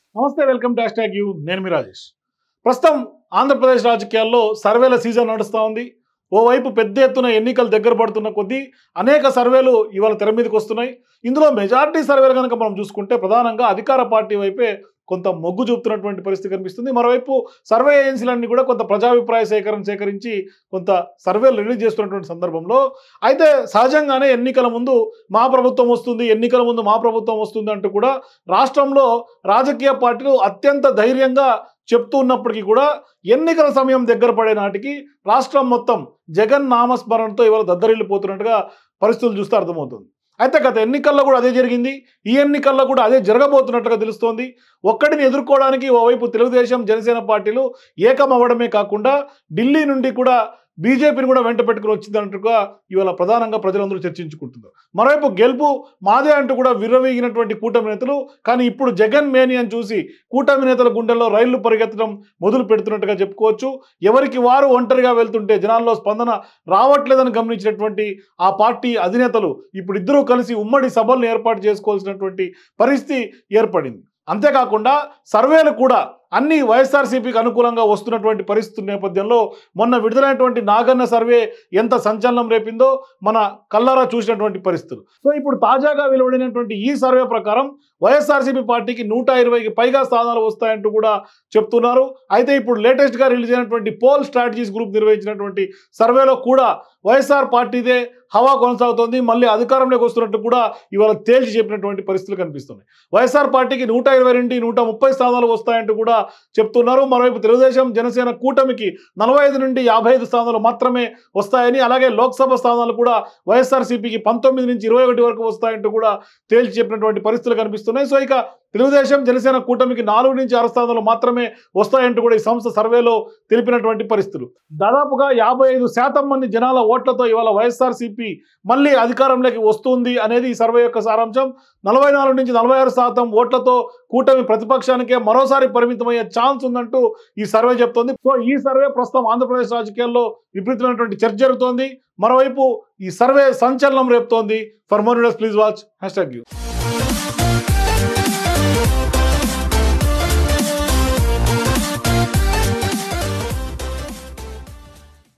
నమస్తే, welcome to hashtag U. నేను మీ రాజేష్. ప్రస్తుతం ఆంధ్రప్రదేశ్ రాజకీయాల్లో సర్వేల సీజన్ నడుస్తూ ఉంది. ఓవైపు పెద్ద ఎత్తున ఎన్నికలు దగ్గర పడుతున్న కొద్దీ అనేక సర్వేలు ఇవాళ తెర మీదకి వస్తున్నాయి. ఇందులో మెజారిటీ సర్వేలు కనుక మనం చూసుకుంటే ప్రధానంగా అధికార పార్టీ వైపే కొంత మొగ్గు చూపుతున్నటువంటి పరిస్థితి కనిపిస్తుంది. మరోవైపు సర్వే ఏజెన్సీలన్నీ కూడా కొంత ప్రజాభిప్రాయ సేకరించి కొంత సర్వేలు రిలీజ్ చేస్తున్నటువంటి సందర్భంలో అయితే సహజంగానే ఎన్నికల ముందు మా ప్రభుత్వం వస్తుంది అంటూ కూడా రాష్ట్రంలో రాజకీయ పార్టీలు అత్యంత ధైర్యంగా చెప్తూ ఉన్నప్పటికీ కూడా ఎన్నికల సమయం దగ్గర పడే నాటికి రాష్ట్రం మొత్తం జగన్ నామస్మరణతో ఇవాళ దద్దరిల్లిపోతున్నట్టుగా పరిస్థితులు చూస్తే అర్థమవుతుంది. అయితే గత ఎన్నికల్లో కూడా అదే జరిగింది. ఈ ఎన్నికల్లో కూడా అదే జరగబోతున్నట్టుగా తెలుస్తోంది. ఒక్కడిని ఎదుర్కోవడానికి ఓవైపు తెలుగుదేశం, జనసేన పార్టీలు ఏకం అవ్వడమే కాకుండా ఢిల్లీ నుండి కూడా బీజేపీని కూడా వెంట పెట్టుకుని వచ్చిందన్నట్టుగా ఇవాళ ప్రధానంగా ప్రజలందరూ చర్చించుకుంటున్నారు. మరోవైపు గెలుపు మాదే అంటూ కూడా విర్రవీగినటువంటి కూటమి నేతలు కానీ ఇప్పుడు జగన్ మేనియన్ చూసి కూటమి నేతల గుండెల్లో రైళ్లు పరిగెత్తడం మొదలు పెడుతున్నట్టుగా చెప్పుకోవచ్చు. ఎవరికి వారు ఒంటరిగా వెళ్తుంటే జనాల్లో స్పందన రావట్లేదని గమనించినటువంటి ఆ పార్టీ అధినేతలు ఇప్పుడు ఇద్దరూ కలిసి ఉమ్మడి సభలను ఏర్పాటు చేసుకోవాల్సినటువంటి పరిస్థితి ఏర్పడింది. అంతేకాకుండా సర్వేలు కూడా అన్ని వైఎస్ఆర్సీపీకి అనుకూలంగా వస్తున్నటువంటి పరిస్థితుల నేపథ్యంలో మొన్న విడుదలైనటువంటి నాగన్న సర్వే ఎంత సంచలనం రేపిందో మన కళ్ళారా చూసినటువంటి పరిస్థితులు. సో ఇప్పుడు తాజాగా వెలువడినటువంటి ఈ సర్వే ప్రకారం వైఎస్ఆర్సీపీ పార్టీకి 120కి పైగా స్థానాలు వస్తాయంటూ కూడా చెప్తున్నారు. అయితే ఇప్పుడు లేటెస్ట్గా రిలీజ్ అయినటువంటి పోల్ స్ట్రాటజీస్ గ్రూప్ నిర్వహించినటువంటి సర్వేలో కూడా వైఎస్ఆర్ పార్టీదే హవా కొనసాగుతోంది. మళ్ళీ అధికారంలోకి వస్తున్నట్టు కూడా ఇవాళ తేల్చి చెప్పినటువంటి పరిస్థితులు కనిపిస్తున్నాయి. వైఎస్ఆర్ పార్టీకి 120 నుండి 130 స్థానాలు వస్తాయంటూ కూడా చెప్తున్నారు. మరోవైపు తెలుగుదేశం, జనసేన కూటమికి 45 నుండి 55 స్థానాలు మాత్రమే వస్తాయని, అలాగే లోక్సభ స్థానాలు కూడా వైఎస్ఆర్సీపీకి 19 నుంచి 21 వరకు వస్తాయంటూ కూడా తేల్చి చెప్పినటువంటి పరిస్థితులు కనిపిస్తున్నాయి. సో ఇక తెలుగుదేశం, జనసేన కూటమికి 4 నుంచి 6 స్థానాలు మాత్రమే వస్తాయంటూ కూడా ఈ సంస్థ సర్వేలో తెలిపినటువంటి పరిస్థితులు. దాదాపుగా 55% మంది జనాల ఓట్లతో ఇవాళ వైఎస్ఆర్సీపీ మళ్ళీ అధికారంలోకి వస్తుంది అనేది ఈ సర్వే యొక్క సారాంశం. 44 నుంచి 46% ఓట్లతో కూటమి ప్రతిపక్షానికే మరోసారి పరిమితమయ్యే ఛాన్స్ ఉందంటూ ఈ సర్వే చెప్తోంది. సో ఈ సర్వే ప్రస్తుతం ఆంధ్రప్రదేశ్ రాజకీయాల్లో విపరీతమైనటువంటి చర్చ జరుగుతోంది. మరోవైపు ఈ సర్వే సంచలనం రేపుతోంది. For more videos please watch hashtag you.